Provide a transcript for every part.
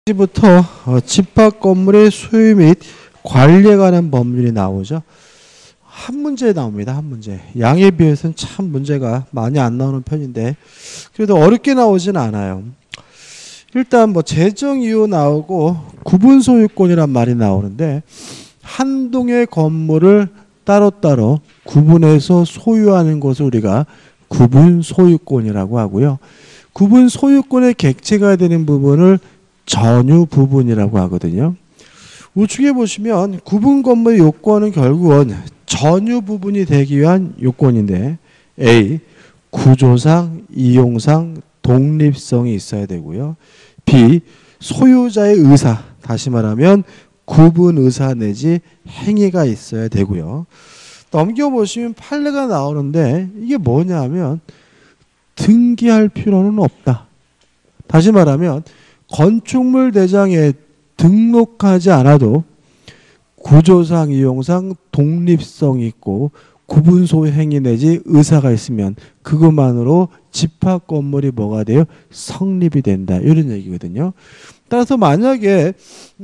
부터 집합 건물의 소유 및 관리에 관한 법률이 나오죠. 한 문제 나옵니다. 한 문제. 양에 비해서는 참 문제가 많이 안 나오는 편인데 그래도 어렵게 나오진 않아요. 일단 뭐 재정 이유 나오고 구분 소유권이란 말이 나오는데 한 동의 건물을 따로따로 구분해서 소유하는 것을 우리가 구분 소유권이라고 하고요. 구분 소유권의 객체가 되는 부분을 전유 부분이라고 하거든요. 우측에 보시면 구분 건물의 요건은 결국은 전유 부분이 되기 위한 요건인데 A. 구조상, 이용상 독립성이 있어야 되고요. B. 소유자의 의사, 다시 말하면 구분 의사 내지 행위가 있어야 되고요. 넘겨보시면 판례가 나오는데 이게 뭐냐면 등기할 필요는 없다. 다시 말하면 건축물 대장에 등록하지 않아도 구조상, 이용상 독립성이 있고 구분 소유 행위 내지 의사가 있으면 그것만으로 집합 건물이 뭐가 돼요? 성립이 된다. 이런 얘기거든요. 따라서 만약에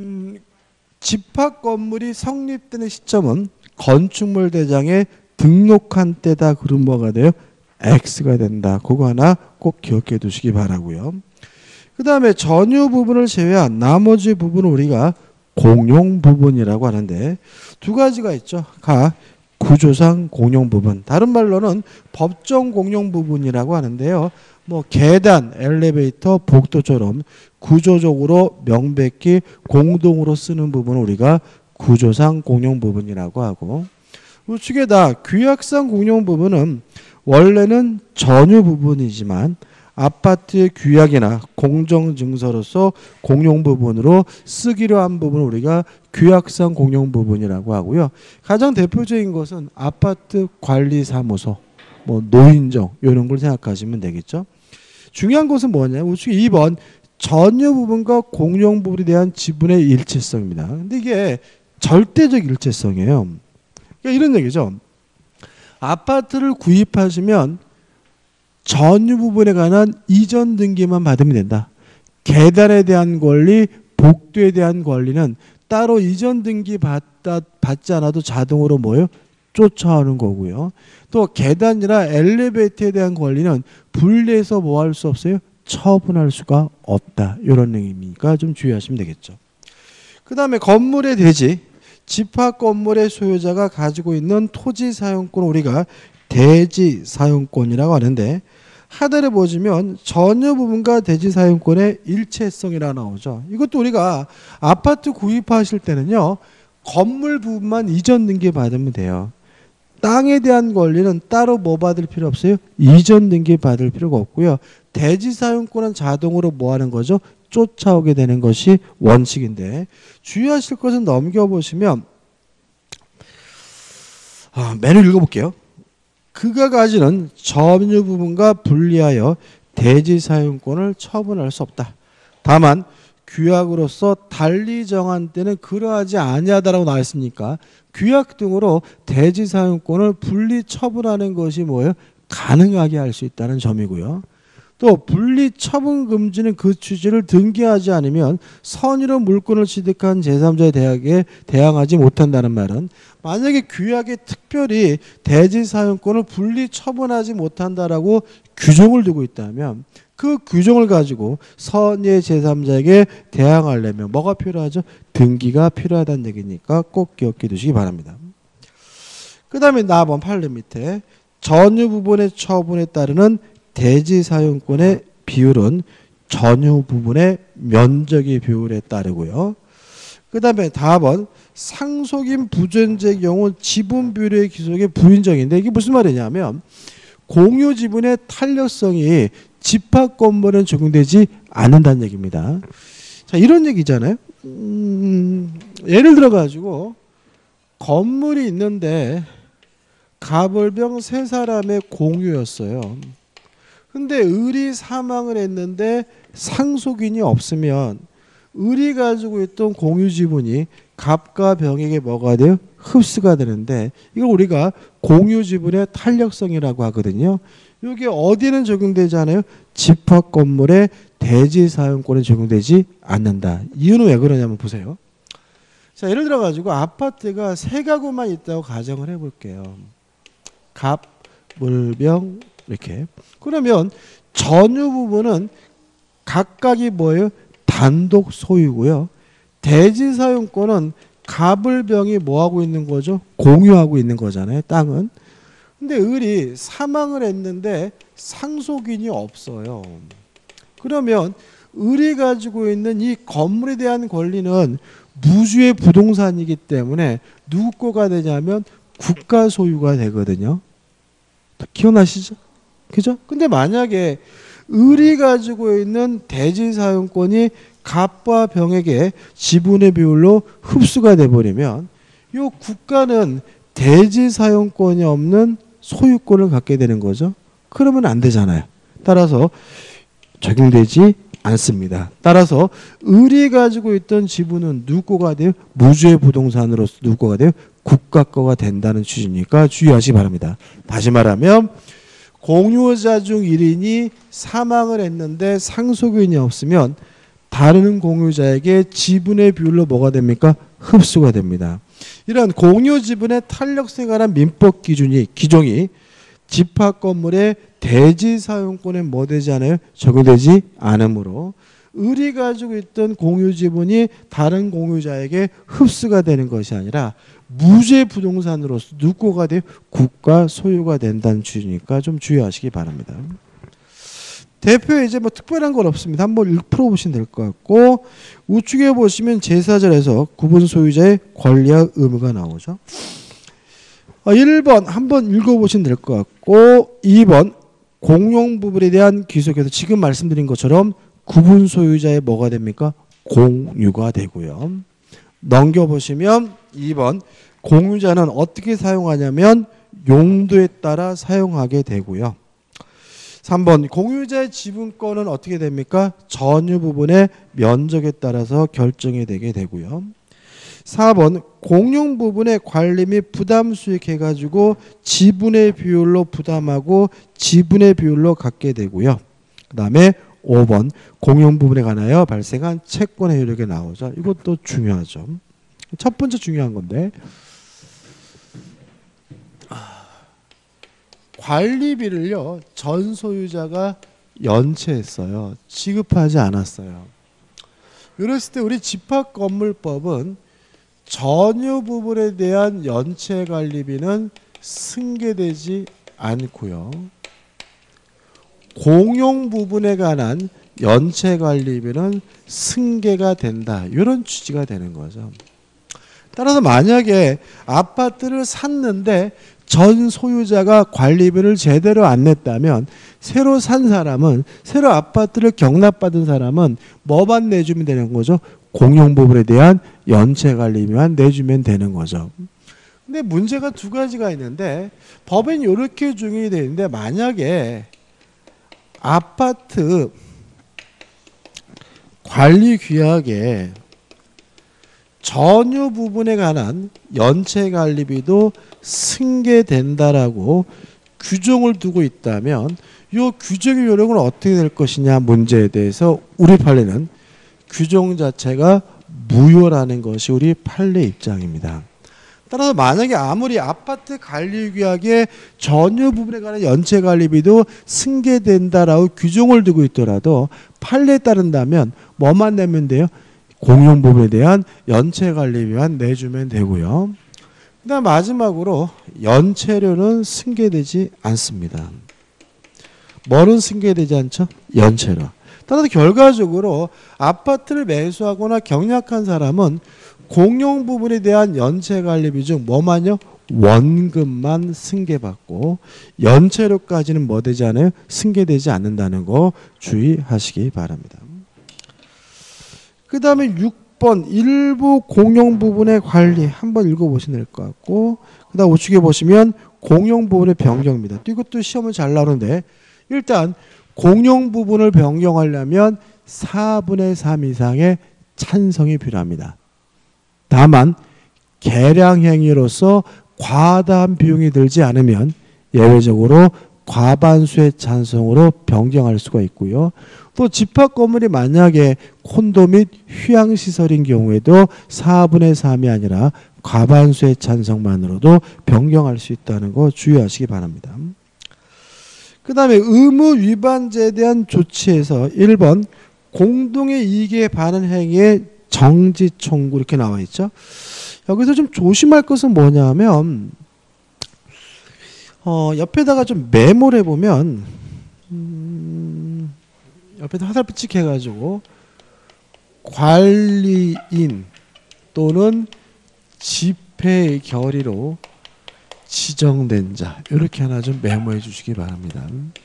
집합 건물이 성립되는 시점은 건축물 대장에 등록한 때다. 그럼 뭐가 돼요? X가 된다. 그거 하나 꼭 기억해 두시기 바라고요. 그 다음에 전유 부분을 제외한 나머지 부분을 우리가 공용 부분이라고 하는데 두 가지가 있죠. 구조상 공용 부분, 다른 말로는 법정 공용 부분이라고 하는데요. 뭐 계단, 엘리베이터, 복도처럼 구조적으로 명백히 공동으로 쓰는 부분을 우리가 구조상 공용 부분이라고 하고, 우측에다 규약상 공용 부분은 원래는 전유 부분이지만 아파트의 규약이나 공정증서로서 공용 부분으로 쓰기로 한 부분을 우리가 규약상 공용 부분이라고 하고요. 가장 대표적인 것은 아파트 관리사무소, 뭐 노인정 이런 걸 생각하시면 되겠죠. 중요한 것은 뭐냐? 우측 2번 전유 부분과 공용 부분에 대한 지분의 일체성입니다. 근데 이게 절대적 일체성이에요. 그러니까 이런 얘기죠. 아파트를 구입하시면 전유 부분에 관한 이전 등기만 받으면 된다. 계단에 대한 권리, 복도에 대한 권리는 따로 이전 등기 받지 않아도 자동으로 뭐예요? 쫓아오는 거고요. 또 계단이나 엘리베이터에 대한 권리는 분리해서 뭐 할 수 없어요? 처분할 수가 없다. 이런 의미니까 좀 주의하시면 되겠죠. 그 다음에 건물의 대지, 집합 건물의 소유자가 가지고 있는 토지 사용권을 우리가 대지 사용권이라고 하는데 하단에 보시면 전유 부분과 대지 사용권의 일체성이라 나오죠. 이것도 우리가 아파트 구입하실 때는요. 건물 부분만 이전 등기 받으면 돼요. 땅에 대한 권리는 따로 뭐 받을 필요 없어요? 이전 등기 받을 필요가 없고요. 대지 사용권은 자동으로 뭐 하는 거죠? 쫓아오게 되는 것이 원칙인데 주의하실 것은 넘겨보시면 메뉴 읽어볼게요. 그가 가지는 점유 부분과 분리하여 대지 사용권을 처분할 수 없다. 다만 규약으로서 달리 정한 때는 그러하지 아니하다라고 나와 있으니까 규약 등으로 대지 사용권을 분리 처분하는 것이 뭐예요? 가능하게 할 수 있다는 점이고요. 또 분리 처분 금지는 그 취지를 등기하지 않으면 선의로 물권을 취득한 제3자의 대항하지 못한다는 말은 만약에 규약에 특별히 대지 사용권을 분리 처분하지 못한다라고 규정을 두고 있다면 그 규정을 가지고 선의의 제3자에게 대항하려면 뭐가 필요하죠? 등기가 필요하다는 얘기니까 꼭 기억해 두시기 바랍니다. 그 다음에 4번 판례 밑에 전유 부분의 처분에 따르는 대지 사용권의 비율은 전유 부분의 면적의 비율에 따르고요. 그 다음에 4번 상속인 부존재의 경우 지분 비율의 기속의 부인정인데 이게 무슨 말이냐면 공유 지분의 탄력성이 집합 건물은 적용되지 않는다는 얘기입니다. 자, 이런 얘기잖아요. 예를 들어 가지고 건물이 있는데 가벌병 세 사람의 공유였어요. 근데 을이 사망을 했는데 상속인이 없으면 을이 가지고 있던 공유 지분이 갑과 병에게 뭐가 돼요? 흡수가 되는데 이걸 우리가 공유 지분의 탄력성이라고 하거든요. 이게 어디는 적용되지 않아요? 집합 건물의 대지 사용권에 적용되지 않는다. 이유는 왜 그러냐면 보세요. 자, 예를 들어 가지고 아파트가 세 가구만 있다고 가정을 해볼게요. 갑, 물, 병 이렇게. 그러면 전유 부분은 각각이 뭐예요? 단독 소유고요. 대지 사용권은 갑을 병이 뭐 하고 있는 거죠? 공유하고 있는 거잖아요. 땅은. 근데 을이 사망을 했는데 상속인이 없어요. 그러면 을이 가지고 있는 이 건물에 대한 권리는 무주의 부동산이기 때문에 누구 거가 되냐면 국가 소유가 되거든요. 기억나시죠? 그죠? 근데 만약에 을이 가지고 있는 대지 사용권이 갑과 병에게 지분의 비율로 흡수가 돼버리면 이 국가는 대지 사용권이 없는 소유권을 갖게 되는 거죠. 그러면 안 되잖아요. 따라서 적용되지 않습니다. 따라서 을이 가지고 있던 지분은 누구 거가 돼요? 무주의 부동산으로서 누구 거가 돼요? 국가 거가 된다는 취지니까 주의하시기 바랍니다. 다시 말하면 공유자 중 1인이 사망을 했는데 상속인이 없으면 다른 공유자에게 지분의 비율로 뭐가 됩니까? 흡수가 됩니다. 이런 공유 지분의 탄력성에 관한 민법 기종이 집합 건물의 대지 사용권에 뭐 되지 않아요? 적용되지 않으므로 을이 가지고 있던 공유 지분이 다른 공유자에게 흡수가 되는 것이 아니라 무주의 부동산으로서 누구가 돼요? 국가 소유가 된다는 취지니까 좀 주의하시기 바랍니다. 대표에 이제 뭐 특별한 건 없습니다. 한번 풀어보시면 될 것 같고 우측에 보시면 제4절에서 구분 소유자의 권리와 의무가 나오죠. 1번 한번 읽어보시면 될 것 같고 2번 공용 부분에 대한 기속에서 지금 말씀드린 것처럼 구분 소유자의 뭐가 됩니까? 공유가 되고요. 넘겨보시면 2번 공유자는 어떻게 사용하냐면 용도에 따라 사용하게 되고요. 3번 공유자의 지분권은 어떻게 됩니까? 전유 부분의 면적에 따라서 결정이 되게 되고요. 4번 공용 부분의 관리 및 부담 수익해가지고 지분의 비율로 부담하고 지분의 비율로 갖게 되고요. 그 다음에 5번 공용 부분에 관하여 발생한 채권의 효력이 나오죠. 이것도 중요하죠. 첫 번째 중요한 건데 관리비를요 전 소유자가 연체했어요. 지급하지 않았어요. 이랬을 때 우리 집합건물법은 전유 부분에 대한 연체 관리비는 승계되지 않고요. 공용 부분에 관한 연체 관리비는 승계가 된다. 이런 취지가 되는 거죠. 따라서 만약에 아파트를 샀는데 전 소유자가 관리비를 제대로 안 냈다면 새로 산 사람은 새로 아파트를 경납받은 사람은 뭐만 내주면 되는 거죠? 공용 부분에 대한 연체 관리비만 내주면 되는 거죠. 근데 문제가 두 가지가 있는데 법엔 이렇게 준용이 되는데 만약에 아파트 관리 규약에 전유 부분에 관한 연체 관리비도 승계된다라고 규정을 두고 있다면 이 규정의 효력은 어떻게 될 것이냐 문제에 대해서 우리 판례는 규정 자체가 무효라는 것이 우리 판례 입장입니다. 따라서 만약에 아무리 아파트 관리 규약에 전유 부분에 관한 연체 관리비도 승계된다라고 규정을 두고 있더라도 판례에 따른다면 뭐만 내면 돼요? 공용 부분에 대한 연체 관리비만 내주면 되고요. 그다음 마지막으로 연체료는 승계되지 않습니다. 뭐는 승계되지 않죠? 연체료. 따라서 결과적으로 아파트를 매수하거나 경약한 사람은 공용 부분에 대한 연체 관리비 중 뭐만요? 원금만 승계받고 연체료까지는 뭐 되지 않아요? 승계되지 않는다는 거 주의하시기 바랍니다. 그 다음에 6번 일부 공용 부분의 관리 한번 읽어보시면 될 것 같고 그 다음 우측에 보시면 공용 부분의 변경입니다. 이것도 시험은 잘 나오는데 일단 공용 부분을 변경하려면 4분의 3 이상의 찬성이 필요합니다. 다만 계량 행위로서 과다한 비용이 들지 않으면 예외적으로 과반수의 찬성으로 변경할 수가 있고요. 또 집합 건물이 만약에 콘도 및 휴양시설인 경우에도 4분의 3이 아니라 과반수의 찬성만으로도 변경할 수 있다는 거 주의하시기 바랍니다. 그 다음에 의무 위반죄에 대한 조치에서 1번 공동의 이익에 반한 행위의 정지 청구 이렇게 나와 있죠. 여기서 좀 조심할 것은 뭐냐면 옆에다가 좀 메모를 해보면 옆에다 화살표 해가지고 관리인 또는 집회 결의로 지정된 자 이렇게 하나 좀 메모해 주시기 바랍니다.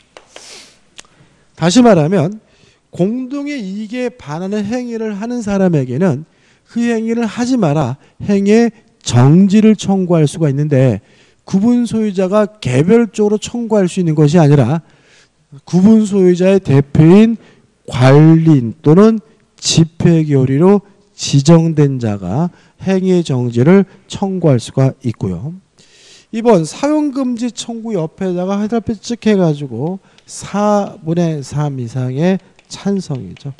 다시 말하면 공동의 이익에 반하는 행위를 하는 사람에게는 그 행위를 하지 마라 행위의 정지를 청구할 수가 있는데 구분 소유자가 개별적으로 청구할 수 있는 것이 아니라 구분 소유자의 대표인 관리인 또는 집회 결의로 지정된 자가 행위의 정지를 청구할 수가 있고요. 2번 사용금지 청구 옆에다가 화살표 찍혀가지고 4분의 3 이상의 찬성이죠.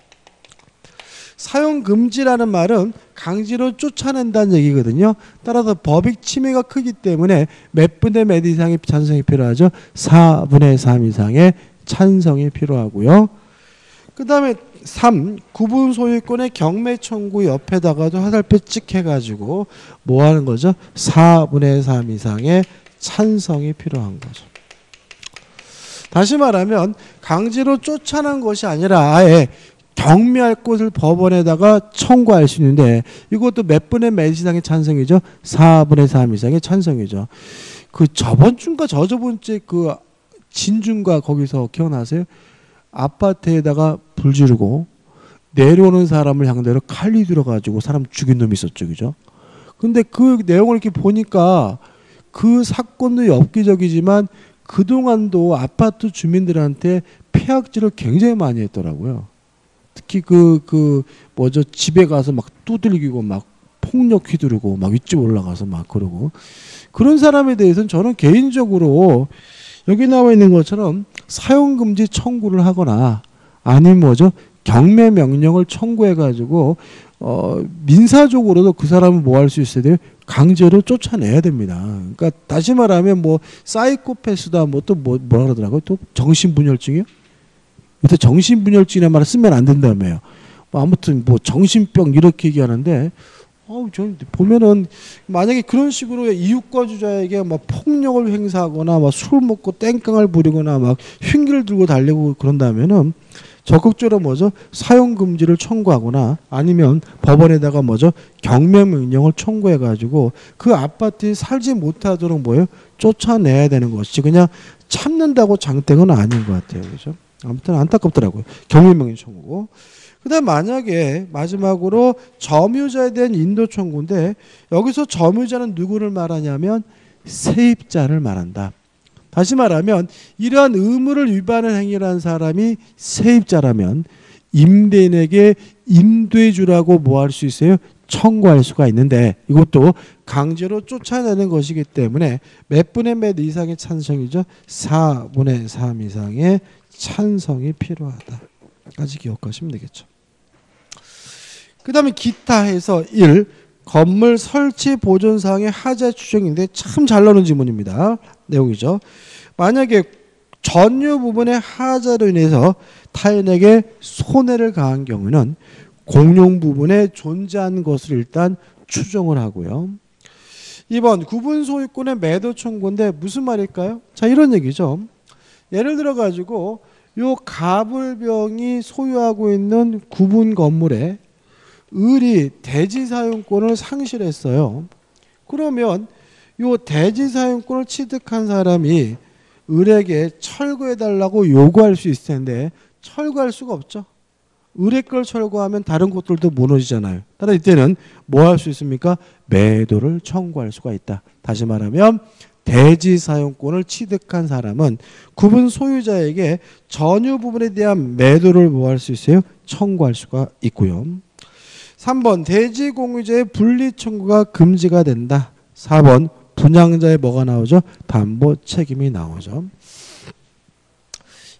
사용금지라는 말은 강제로 쫓아낸다는 얘기거든요. 따라서 법익 침해가 크기 때문에 몇 분의 몇 이상의 찬성이 필요하죠. 4분의 3 이상의 찬성이 필요하고요. 그 다음에 3. 구분 소유권의 경매 청구 옆에다가도 화살표 찍혀가지고 뭐 하는 거죠? 4분의 3 이상의 찬성이 필요한 거죠. 다시 말하면 강제로 쫓아낸 것이 아니라 아예 경매할 곳을 법원에다가 청구할 수 있는데 이것도 몇 분의 몇 이상의 찬성이죠? 4분의 3 이상의 찬성이죠. 그 저번 주인가 저저번 주에 그 진주인가 거기서 기억나세요? 아파트에다가 불 지르고 내려오는 사람을 상대로 칼이 들어가지고 사람 죽인 놈이 있었죠. 그죠? 근데 그 내용을 이렇게 보니까 그 사건도 엽기적이지만 그동안도 아파트 주민들한테 폐악질을 굉장히 많이 했더라고요. 특히 뭐죠? 집에 가서 막 두들기고 막 폭력 휘두르고 막 윗집 올라가서 막 그러고 그런 사람에 대해서는 저는 개인적으로 여기 나와 있는 것처럼 사용금지 청구를 하거나 아니면 뭐죠? 경매 명령을 청구해가지고 민사적으로도 그 사람을 뭐 할 수 있어야 돼요? 강제로 쫓아내야 됩니다. 그러니까 다시 말하면 뭐 사이코패스다 뭐 또 뭐라 그러더라고요? 또 정신분열증이요? 그때 정신분열증이라는 말을 쓰면 안 된다며요. 뭐 아무튼 뭐 정신병 이렇게 얘기하는데 저 보면은 만약에 그런 식으로 이웃거주자에게 막 폭력을 행사하거나 막 술 먹고 땡깡을 부리거나 막 흉기를 들고 달리고 그런다면은 적극적으로 뭐죠? 사용 금지를 청구하거나 아니면 법원에다가 뭐죠? 경매 명령을 청구해 가지고 그 아파트에 살지 못하도록 뭐예요? 쫓아내야 되는 것이지 그냥 참는다고 장땡은 아닌 것 같아요. 그죠? 아무튼 안타깝더라고요. 경매 명령 청구고. 그다음 만약에 마지막으로 점유자에 대한 인도 청구인데 여기서 점유자는 누구를 말하냐면 세입자를 말한다. 다시 말하면 이러한 의무를 위반한 행위를 한 사람이 세입자라면 임대인에게 임대해 주라고 뭐 할 수 있어요? 청구할 수가 있는데 이것도 강제로 쫓아내는 것이기 때문에 몇 분의 몇 이상의 찬성이죠? 4분의 3 이상의 찬성이 필요하다까지 기억하시면 되겠죠. 그 다음에 기타 해서 1. 건물 설치 보존상의 하자 추정인데 참 잘 나오는 지문입니다. 내용이죠. 만약에 전유 부분의 하자로 인해서 타인에게 손해를 가한 경우는 공용 부분에 존재한 것을 일단 추정을 하고요. 2번 구분 소유권의 매도 청구인데 무슨 말일까요? 자 이런 얘기죠. 예를 들어 가지고 요 가불병이 소유하고 있는 구분 건물에 을이 대지 사용권을 상실했어요. 그러면 요 대지 사용권을 취득한 사람이 을에게 철거해달라고 요구할 수 있을 텐데 철거할 수가 없죠. 을의 걸 철거하면 다른 곳들도 무너지잖아요. 따라 이때는 뭐 할 수 있습니까? 매도를 청구할 수가 있다. 다시 말하면 대지 사용권을 취득한 사람은 구분 소유자에게 전유 부분에 대한 매도를 뭐 할 수 있어요? 청구할 수가 있고요. 3번 대지 공유자의 분리 청구가 금지가 된다. 4번 분양자의 뭐가 나오죠? 담보 책임이 나오죠.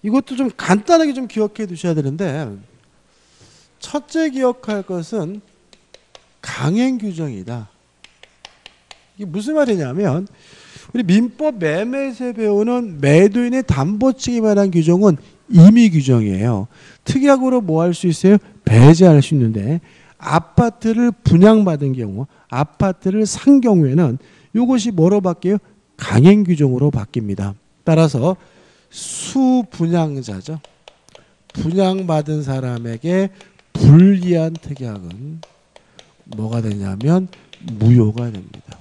이것도 좀 간단하게 좀 기억해 두셔야 되는데 첫째 기억할 것은 강행 규정이다. 이게 무슨 말이냐면 우리 민법 매매에서 배우는 매도인의 담보치기 관한 규정은 임의 규정이에요. 특약으로 뭐 할 수 있어요? 배제할 수 있는데 아파트를 분양받은 경우, 아파트를 산 경우에는 이것이 뭐로 바뀌어요? 강행 규정으로 바뀝니다. 따라서 수분양자죠. 분양받은 사람에게 불리한 특약은 뭐가 되냐면 무효가 됩니다.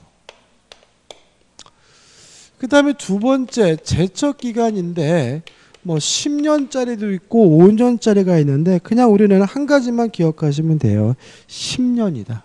그 다음에 두 번째 제척기간인데 뭐 10년짜리도 있고 5년짜리가 있는데 그냥 우리는 한 가지만 기억하시면 돼요. 10년이다.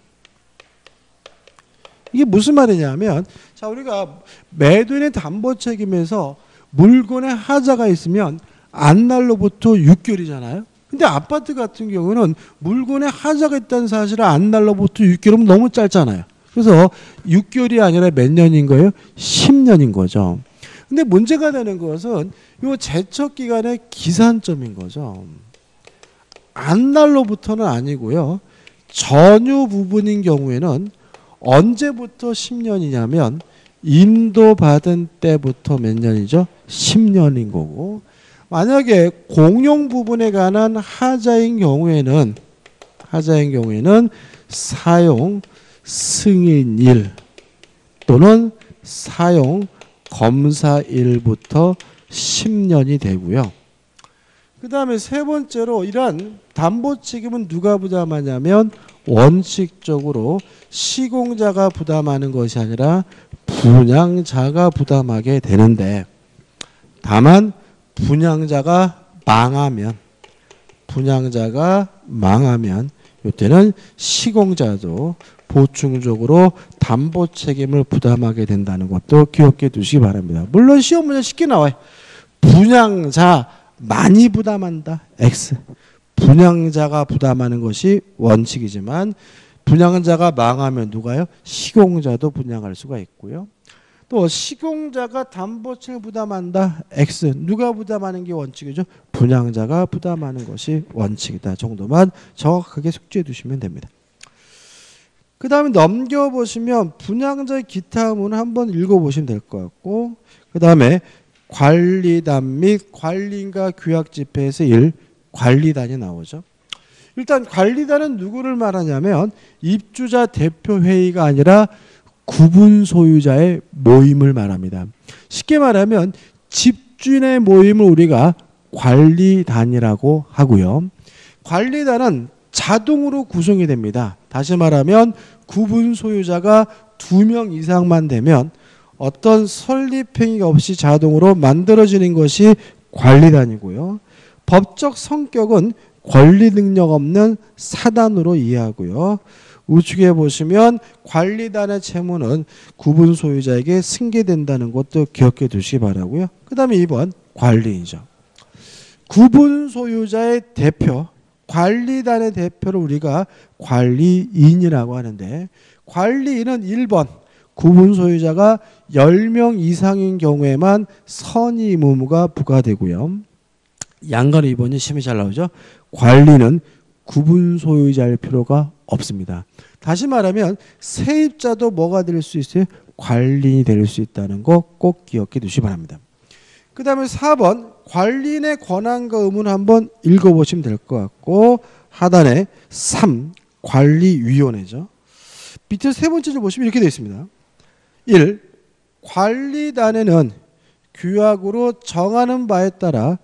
이게 무슨 말이냐면 자 우리가 매도인의 담보 책임에서 물건에 하자가 있으면 안날로부터 6개월이잖아요. 근데 아파트 같은 경우는 물건에 하자가 있다는 사실을 안날로부터 6개월이면 너무 짧잖아요. 그래서 6개월이 아니라 몇 년인 거예요? 10년인 거죠. 근데 문제가 되는 것은 이 제척 기간의 기산점인 거죠. 안날로부터는 아니고요. 전유 부분인 경우에는 언제부터 10년이냐면 인도받은 때부터 몇 년이죠? 10년인 거고 만약에 공용 부분에 관한 하자인 경우에는 사용 승인일 또는 사용 검사일부터 10년이 되고요. 그 다음에 세 번째로 이러한 담보 책임은 누가 부담하냐면 원칙적으로 시공자가 부담하는 것이 아니라 분양자가 부담하게 되는데 다만 분양자가 망하면 이때는 시공자도 보충적으로 담보 책임을 부담하게 된다는 것도 기억해 두시기 바랍니다. 물론 시험 문제 쉽게 나와요. 분양자 많이 부담한다. X. 분양자가 부담하는 것이 원칙이지만 분양자가 망하면 누가요? 시공자도 분양할 수가 있고요. 또 시공자가 담보 책임을 부담한다. X. 누가 부담하는 게 원칙이죠? 분양자가 부담하는 것이 원칙이다. 정도만 정확하게 숙지해 두시면 됩니다. 그 다음에 넘겨보시면 분양자의 기타 의무는 한번 읽어보시면 될 것 같고 그 다음에 관리단 및 관리인가 규약 집행에서 관리단이 나오죠. 일단 관리단은 누구를 말하냐면 입주자 대표회의가 아니라 구분 소유자의 모임을 말합니다. 쉽게 말하면 집주인의 모임을 우리가 관리단이라고 하고요. 관리단은 자동으로 구성이 됩니다. 다시 말하면 구분 소유자가 2명 이상만 되면 어떤 설립행위가 없이 자동으로 만들어지는 것이 관리단이고요. 법적 성격은 권리 능력 없는 사단으로 이해하고요. 우측에 보시면 관리단의 채무는 구분 소유자에게 승계된다는 것도 기억해 두시기 바라고요. 그 다음에 2번 관리인이죠. 구분 소유자의 대표 관리단의 대표를 우리가 관리인이라고 하는데 관리인은 1번 구분 소유자가 10명 이상인 경우에만 선의 의무가 부과되고요. 양간 2번이 심히 잘 나오죠. 관리는 구분 소유자일 필요가 없습니다. 다시 말하면 세입자도 뭐가 될 수 있어요? 관리인이 될 수 있다는 거 꼭 기억해 두시기 바랍니다. 그 다음에 4번 관리인의 권한과 의무는 한번 읽어보시면 될 것 같고 하단에 3 관리위원회죠. 밑에 세 번째 줄 보시면 이렇게 되어 있습니다. 1. 관리단에는 규약으로 정하는 바에 따라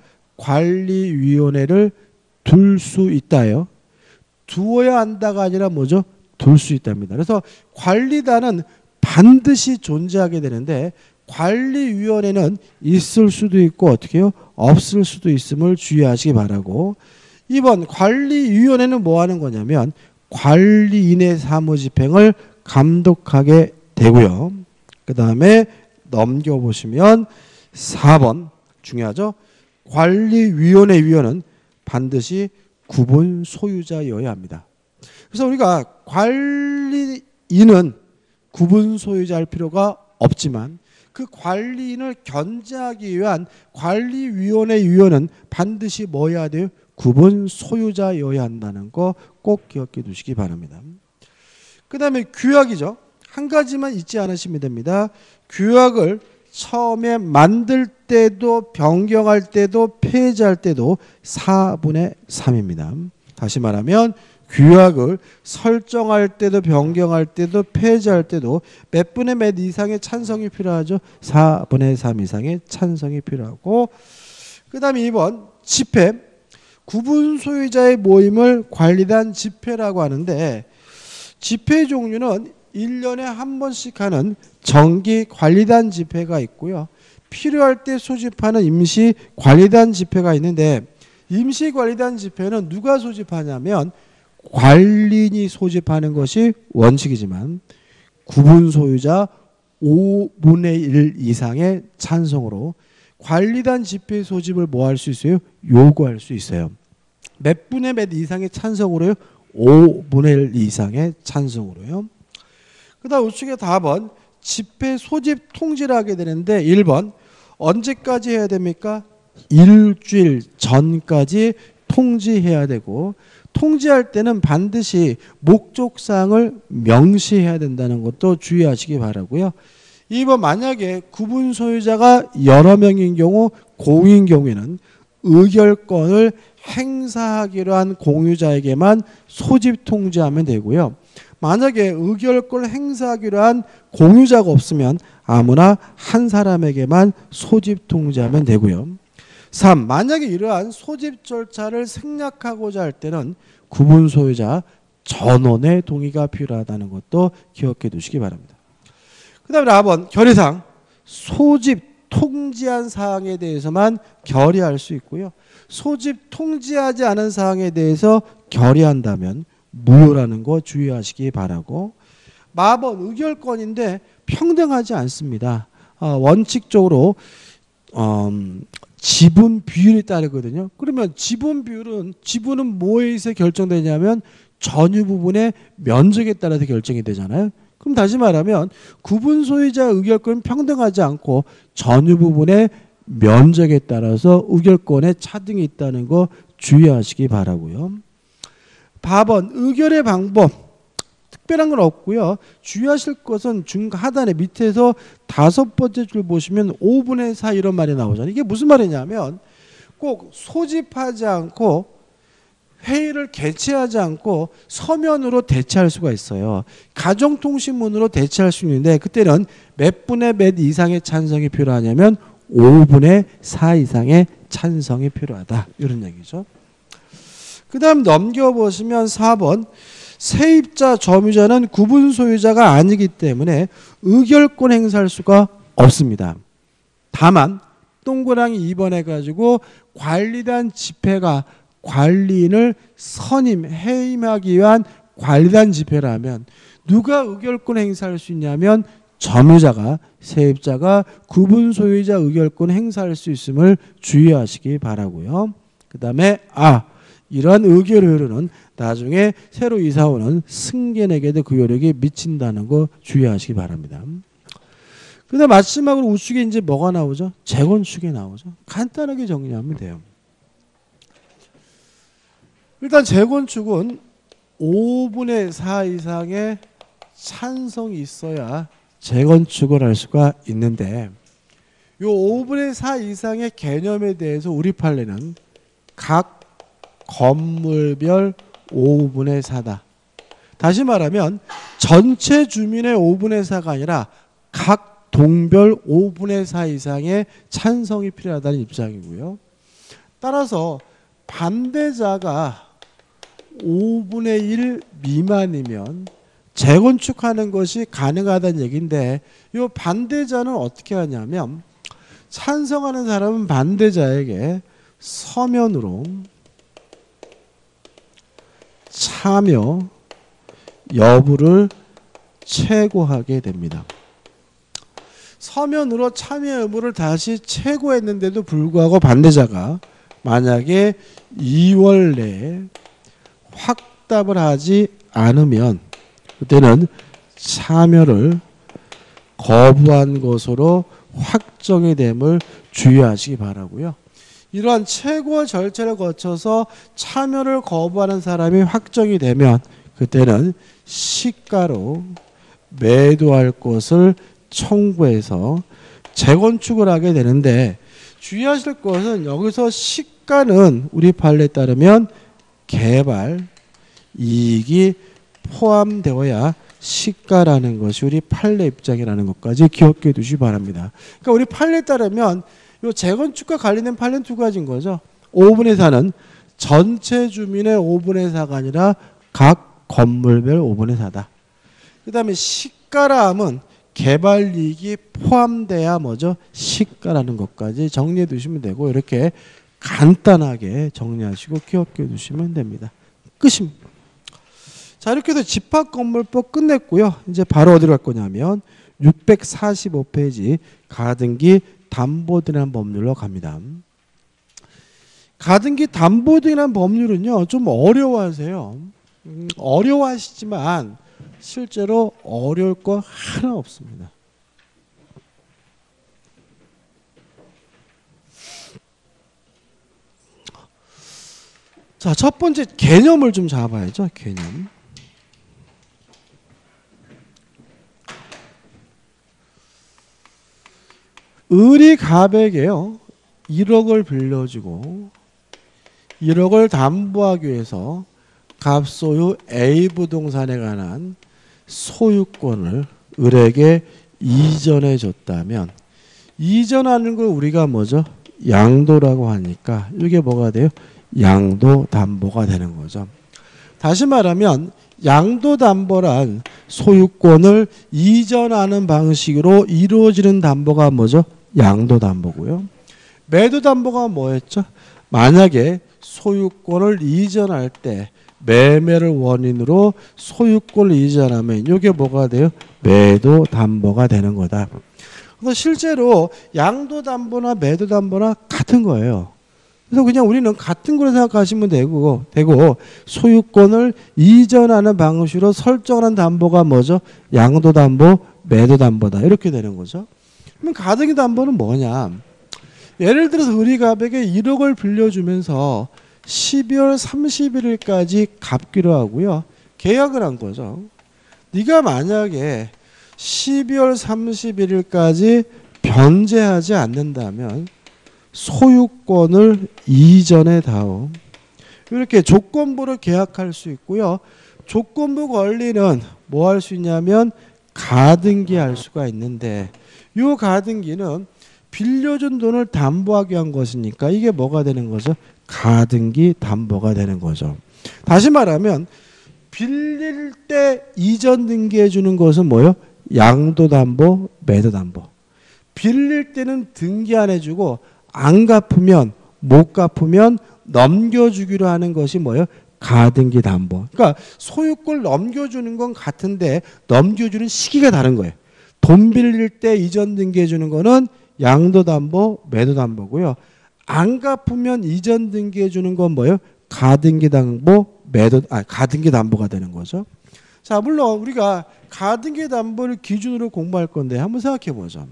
관리위원회를 둘 수 있다요. 두어야 한다가 아니라 뭐죠? 둘 수 있답니다. 그래서 관리단은 반드시 존재하게 되는데 관리위원회는 있을 수도 있고 어떻게 해요? 없을 수도 있음을 주의하시기 바라고 2번 관리위원회는 뭐 하는 거냐면 관리인의 사무집행을 감독하게 되고요. 그 다음에 넘겨보시면 4번 중요하죠. 관리위원회 위원은 반드시 구분 소유자여야 합니다. 그래서 우리가 관리인은 구분 소유자일 필요가 없지만 그 관리인을 견제하기 위한 관리위원회 위원은 반드시 뭐 해야 돼요? 구분 소유자여야 한다는 거 꼭 기억해 두시기 바랍니다. 그 다음에 규약이죠. 한 가지만 잊지 않으시면 됩니다. 규약을 처음에 만들 때도 변경할 때도 폐지할 때도 4분의 3입니다. 다시 말하면 규약을 설정할 때도 변경할 때도 폐지할 때도 몇 분의 몇 이상의 찬성이 필요하죠. 4분의 3 이상의 찬성이 필요하고, 그 다음에 2번 집회. 구분 소유자의 모임을 관리단 집회라고 하는데, 집회 종류는 1년에 한 번씩 하는 정기 관리단 집회가 있고요. 필요할 때 소집하는 임시 관리단 집회가 있는데, 임시 관리단 집회는 누가 소집하냐면 관리인이 소집하는 것이 원칙이지만 구분 소유자 5분의 1 이상의 찬성으로 관리단 집회 소집을 뭐 할 수 있어요? 요구할 수 있어요. 몇 분의 몇 이상의 찬성으로요? 5분의 1 이상의 찬성으로요. 그 다음 우측에 답은 집회 소집 통지를 하게 되는데 1번 언제까지 해야 됩니까? 일주일 전까지 통지해야 되고, 통지할 때는 반드시 목적사항을 명시해야 된다는 것도 주의하시기 바라고요. 2번 만약에 구분 소유자가 여러 명인 경우, 공유인 경우에는 의결권을 행사하기로 한 공유자에게만 소집 통지하면 되고요. 만약에 의결권을 행사하기로 한 공유자가 없으면 아무나 한 사람에게만 소집 통지하면 되고요. 3. 만약에 이러한 소집 절차를 생략하고자 할 때는 구분 소유자 전원의 동의가 필요하다는 것도 기억해 두시기 바랍니다. 그 다음에 4번 결의사항. 소집 통지한 사항에 대해서만 결의할 수 있고요. 소집 통지하지 않은 사항에 대해서 결의한다면 무효라는 거 주의하시기 바라고, 마번 의결권인데 평등하지 않습니다. 원칙적으로 지분 비율이 따르거든요. 그러면 지분은 뭐에 의해서 결정되냐면 전유 부분의 면적에 따라서 결정이 되잖아요. 그럼 다시 말하면 구분 소유자 의결권은 평등하지 않고 전유 부분의 면적에 따라서 의결권에 차등이 있다는 거 주의하시기 바라고요. 4번 의결의 방법. 특별한 건 없고요. 주의하실 것은 하단에 밑에서 5번째 줄 보시면 5분의 4 이런 말이 나오잖아요. 이게 무슨 말이냐면 꼭 소집하지 않고 회의를 개최하지 않고 서면으로 대체할 수가 있어요. 가정통신문으로 대체할 수 있는데 그때는 몇 분의 몇 이상의 찬성이 필요하냐면 5분의 4 이상의 찬성이 필요하다. 이런 얘기죠. 그 다음 넘겨보시면 4번 세입자, 점유자는 구분 소유자가 아니기 때문에 의결권 행사할 수가 없습니다. 다만 동그라미 2번 해가지고 관리단 집회가 관리인을 해임하기 위한 관리단 집회라면 누가 의결권 행사할 수 있냐면 점유자가, 세입자가 구분 소유자 의결권 행사할 수 있음을 주의하시기 바라고요. 그 다음에 이러한 의결 효력은 나중에 새로 이사오는 승객에게도 그 효력이 미친다는 거 주의하시기 바랍니다. 그 다음 마지막으로 우측에 이제 뭐가 나오죠? 재건축이 나오죠. 간단하게 정리하면 돼요. 일단 재건축은 5분의 4 이상의 찬성이 있어야 재건축을 할 수가 있는데 이 5분의 4 이상의 개념에 대해서 우리 판례는 각 건물별 5분의 4다. 다시 말하면 전체 주민의 5분의 4가 아니라 각 동별 5분의 4 이상의 찬성이 필요하다는 입장이고요. 따라서 반대자가 5분의 1 미만이면 재건축하는 것이 가능하다는 얘기인데 이 반대자는 어떻게 하냐면 찬성하는 사람은 반대자에게 서면으로 참여 여부를 체고하게 됩니다. 서면으로 참여 여부를 다시 체고했는데도 불구하고 반대자가 만약에 2월 내에 확답을 하지 않으면 그때는 참여를 거부한 것으로 확정이 됨을 주의하시기 바라고요. 이러한 최고 절차를 거쳐서 참여를 거부하는 사람이 확정이 되면 그때는 시가로 매도할 것을 청구해서 재건축을 하게 되는데, 주의하실 것은 여기서 시가는 우리 판례에 따르면 개발 이익이 포함되어야 시가라는 것이 우리 판례 입장이라는 것까지 기억해 두시기 바랍니다. 그러니까 우리 판례에 따르면 이 재건축과 관련된 판례는 두 가지인 거죠. 5분의 4는 전체 주민의 5분의 4가 아니라 각 건물별 5분의 4다. 그 다음에 시가라 함은 개발 이익이 포함돼야 뭐죠? 시가라는 것까지 정리해 두시면 되고, 이렇게 간단하게 정리하시고 기억해 두시면 됩니다. 끝입니다. 자, 이렇게 해서 집합건물법 끝냈고요. 이제 바로 어디로 갈 거냐면 645페이지 가등기 담보등이라는 법률로 갑니다. 가등기 담보등이라는 법률은요, 좀 어려워하세요. 어려워하시지만 실제로 어려울 거 하나 없습니다. 자, 첫 번째 개념을 좀 잡아야죠. 개념. 을이 갑에게요 1억을 빌려주고 1억을 담보하기 위해서 갑 소유 A 부동산에 관한 소유권을 을에게 이전해 줬다면, 이전하는 걸 우리가 뭐죠? 양도라고 하니까 이게 뭐가 돼요? 양도담보가 되는 거죠. 다시 말하면 양도담보란 소유권을 이전하는 방식으로 이루어지는 담보가 뭐죠? 양도담보고요. 매도담보가 뭐였죠? 만약에 소유권을 이전할 때 매매를 원인으로 소유권을 이전하면 이게 뭐가 돼요? 매도담보가 되는 거다. 그래서 실제로 양도담보나 매도담보나 같은 거예요. 그래서 그냥 우리는 같은 거로 생각하시면 되고 소유권을 이전하는 방식으로 설정하는 담보가 뭐죠? 양도담보, 매도담보다 이렇게 되는 거죠. 그러면 가등기 담보는 뭐냐? 예를 들어서 을이 갑에게 1억을 빌려주면서 12월 31일까지 갚기로 하고요. 계약을 한 거죠. 네가 만약에 12월 31일까지 변제하지 않는다면 소유권을 이전해 다오. 이렇게 조건부로 계약할 수 있고요. 조건부 권리는 뭐 할 수 있냐면 가등기 할 수가 있는데, 이 가등기는 빌려준 돈을 담보하기 위한 것이니까 이게 뭐가 되는 거죠? 가등기 담보가 되는 거죠. 다시 말하면 빌릴 때 이전 등기해 주는 것은 뭐예요? 양도담보, 매도담보. 빌릴 때는 등기 안 해주고 안 갚으면, 못 갚으면 넘겨주기로 하는 것이 뭐예요? 가등기 담보. 그러니까 소유권을 넘겨주는 건 같은데 넘겨주는 시기가 다른 거예요. 돈 빌릴 때 이전 등기해 주는 거는 양도담보, 매도담보고요. 안 갚으면 이전 등기해 주는 건 뭐예요? 가등기 담보, 가등기 담보가 되는 거죠. 자, 물론 우리가 가등기 담보를 기준으로 공부할 건데 한번 생각해 보죠.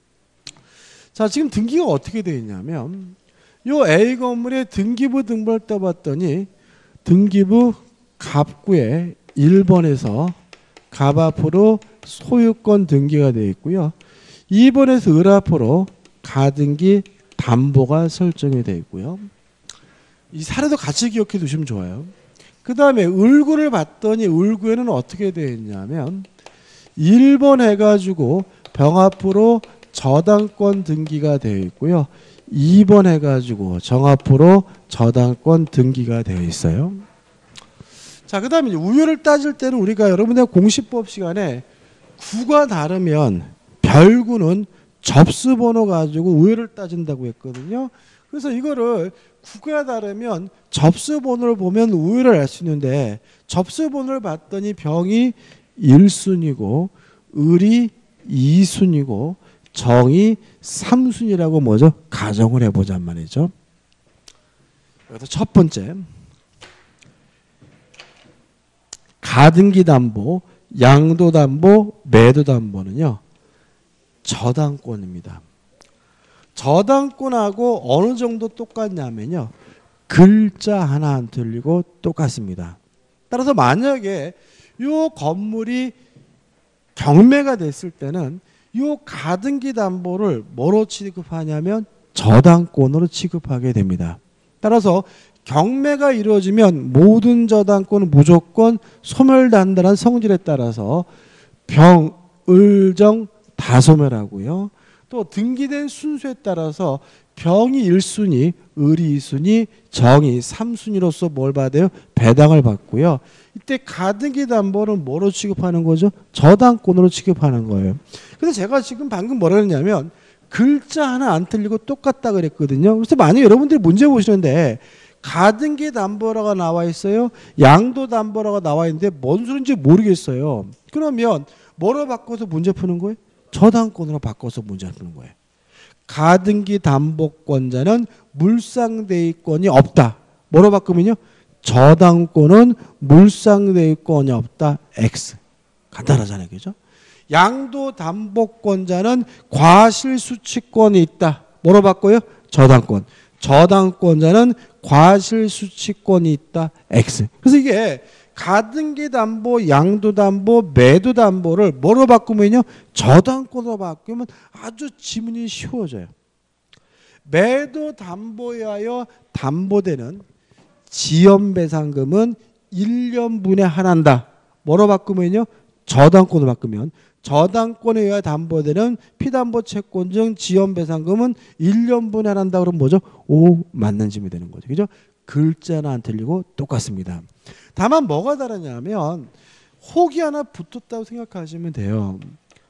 자, 지금 등기가 어떻게 되어 있냐면 요 A 건물의 등기부 등본을 떠봤더니 등기부 갑구에 1번에서 갑 앞으로 소유권 등기가 되어 있고요. 2번에서 을 앞으로 가등기 담보가 설정이 되어 있고요. 이 사례도 같이 기억해 두시면 좋아요. 그 다음에 을구를 봤더니 을구에는 어떻게 되어 있냐면 1번 해가지고 병 앞으로 저당권 등기가 되어 있고요. 2번 해가지고 정 앞으로 저당권 등기가 되어 있어요. 자, 그 다음에 우유를 따질 때는 우리가 여러분들 공시법 시간에 구가 다르면 별구는 접수번호 가지고 우유를 따진다고 했거든요. 그래서 이거를 구가 다르면 접수번호를 보면 우유를 알 수 있는데, 접수번호를 봤더니 병이 1순위고 을이 2순위고 정이 3순위라고 뭐죠? 가정을 해보잔 말이죠. 여기서 첫 번째 가등기 담보, 양도 담보, 매도 담보는요 저당권입니다. 저당권하고 어느 정도 똑같냐면요. 글자 하나 안 틀리고 똑같습니다. 따라서 만약에 이 건물이 경매가 됐을 때는 이 가등기 담보를 뭐로 취급하냐면 저당권으로 취급하게 됩니다. 따라서 경매가 이루어지면 모든 저당권은 무조건 소멸단다는 성질에 따라서 병, 을, 정 다 소멸하고요. 또 등기된 순서에 따라서 병이 1순위, 을이 2순위, 정이 3순위로서 뭘 받아요? 배당을 받고요. 이때 가등기 담보는 뭐로 취급하는 거죠? 저당권으로 취급하는 거예요. 그래서 제가 지금 방금 뭐라 했냐면 글자 하나 안 틀리고 똑같다 그랬거든요. 그래서 만약 여러분들이 문제 보시는데 가등기 담보라고 나와 있어요. 양도 담보라고 나와 있는데 뭔 소리인지 모르겠어요. 그러면 뭐로 바꿔서 문제 푸는 거예요? 저당권으로 바꿔서 문제 푸는 거예요. 가등기 담보권자는 물상대위권이 없다. 뭐로 바꾸면요? 저당권은 물상대위권이 없다. X. 간단하잖아요. 그죠? 양도 담보권자는 과실수취권이 있다. 뭐로 바꿔요? 저당권. 저당권자는 과실수취권이 있다. X. 그래서 이게 가등기 담보, 양도 담보, 매도 담보를 뭐로 바꾸면요? 저당권으로 바꾸면 아주 지문이 쉬워져요. 매도 담보에 하여 담보되는 지연배상금은 1년분에 한한다. 뭐로 바꾸면요? 저당권으로 바꾸면 저당권에 의해 담보되는 피담보 채권 중 지연배상금은 1년분에 한한다. 그러면 뭐죠? 오, 맞는 짐이 되는 거죠. 그죠? 글자는 안 틀리고 똑같습니다. 다만 뭐가 다르냐면 혹이 하나 붙었다고 생각하시면 돼요.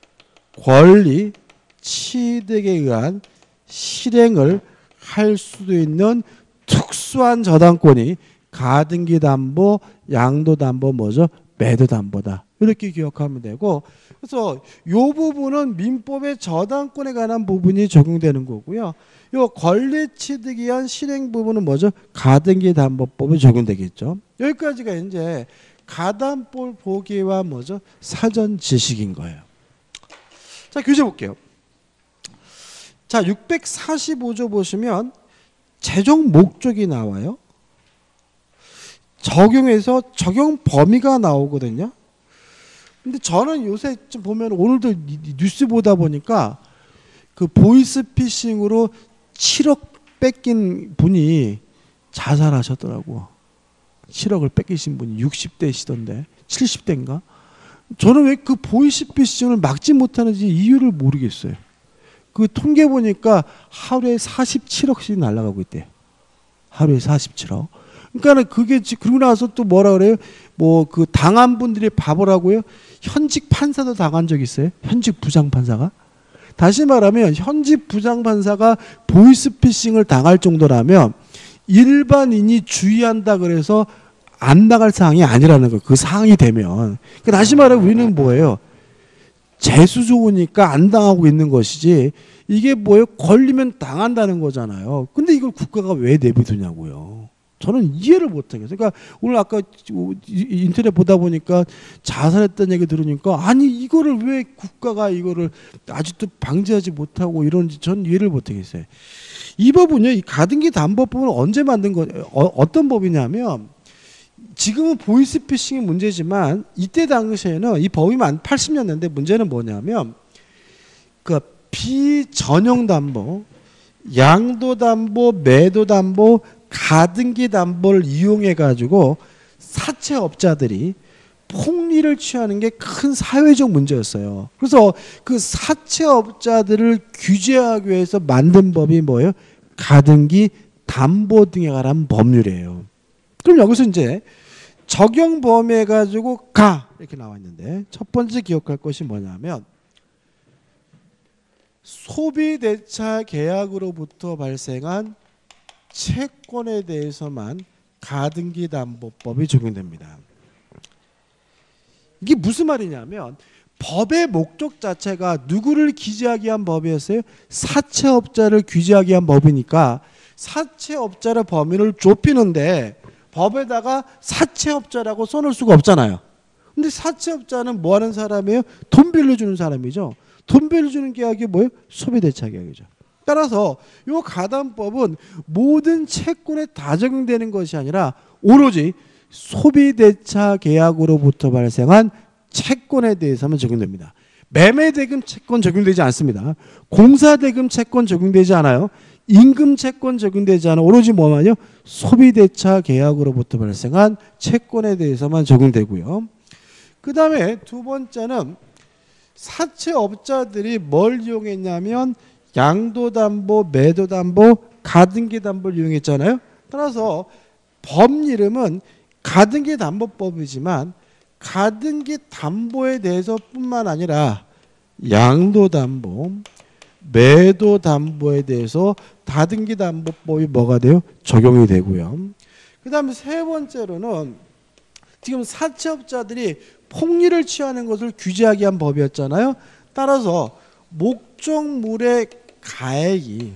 권리, 취득에 의한 실행을 할 수도 있는 특수한 저당권이 가등기 담보, 양도 담보 뭐죠? 매도 담보다. 이렇게 기억하면 되고, 그래서 이 부분은 민법의 저당권에 관한 부분이 적용되는 거고요. 이 권리 취득에 의한 실행 부분은 뭐죠? 가등기 담보법이 적용되겠죠. 여기까지가 이제 가담볼 보기와 뭐죠? 사전 지식인 거예요. 자, 교재 볼게요. 자, 645조 보시면 최종 목적이 나와요. 적용해서 적용 범위가 나오거든요. 근데 저는 요새 좀 보면 오늘도 뉴스 보다 보니까 그 보이스피싱으로 7억 뺏긴 분이 자살하셨더라고. 7억을 뺏기신 분이 60대시던데 70대인가? 저는 왜 그 보이스피싱을 막지 못하는지 이유를 모르겠어요. 그 통계 보니까 하루에 47억씩 날아가고 있대. 하루에 47억. 그러니까 그게 그러고 나서 또 뭐라 그래요? 뭐 그 당한 분들이 바보라고요? 현직 판사도 당한 적 있어요? 현직 부장판사가? 다시 말하면 현직 부장판사가 보이스피싱을 당할 정도라면 일반인이 주의한다 그래서 안 나갈 사항이 아니라는 거예요. 그 사항이 되면. 그러니까 다시 말하면 우리는 뭐예요? 재수 좋으니까 안 당하고 있는 것이지 이게 뭐예요? 걸리면 당한다는 거잖아요. 근데 이걸 국가가 왜 내비두냐고요. 저는 이해를 못하겠어요. 그러니까 오늘 아까 인터넷 보다 보니까 자살했다는 얘기 들으니까 아니 이거를 왜 국가가 이거를 아직도 방지하지 못하고 이런지 전 이해를 못하겠어요. 이 법은요, 이 가등기 담보법은 언제 만든 거? 어떤 법이냐면 지금은 보이스피싱이 문제지만 이때 당시에는 이 법이 80년대인데 문제는 뭐냐면 그 비전용 담보, 양도 담보, 매도 담보, 가등기 담보를 이용해 가지고 사채업자들이 폭리를 취하는 게 큰 사회적 문제였어요. 그래서 그 사채업자들을 규제하기 위해서 만든 법이 뭐예요? 가등기 담보 등에 관한 법률이에요. 그럼 여기서 이제 적용 범위해 가지고 가 이렇게 나와 있는데 첫 번째 기억할 것이 뭐냐면 소비대차 계약으로부터 발생한 채권에 대해서만 가등기 담보법이 적용됩니다. 이게 무슨 말이냐면 법의 목적 자체가 누구를 규제하기 위한 법이었어요? 사채업자를 규제하기 위한 법이니까 사채업자의 범위를 좁히는데 법에다가 사채업자라고 써놓을 수가 없잖아요. 근데 사채업자는 뭐 하는 사람이에요? 돈 빌려주는 사람이죠. 돈 빌려주는 계약이 뭐예요? 소비대차 계약이죠. 따라서 이 가담법은 모든 채권에 다 적용되는 것이 아니라 오로지 소비대차 계약으로부터 발생한 채권에 대해서만 적용됩니다. 매매대금 채권 적용되지 않습니다. 공사대금 채권 적용되지 않아요. 임금 채권 적용되지 않아. 오로지 뭐만요? 소비대차 계약으로부터 발생한 채권에 대해서만 적용되고요. 그 다음에 두 번째는 사채업자들이 뭘 이용했냐면 양도담보, 매도담보, 가등기담보를 이용했잖아요. 따라서 법 이름은 가등기담보법이지만 가등기담보에 대해서 뿐만 아니라 양도담보, 매도담보에 대해서 다등기담보법이 뭐가 돼요? 적용이 되고요. 그 다음에 세 번째로는 지금 사채업자들이 폭리를 취하는 것을 규제하기 위한 법이었잖아요. 따라서 목적물의 가액이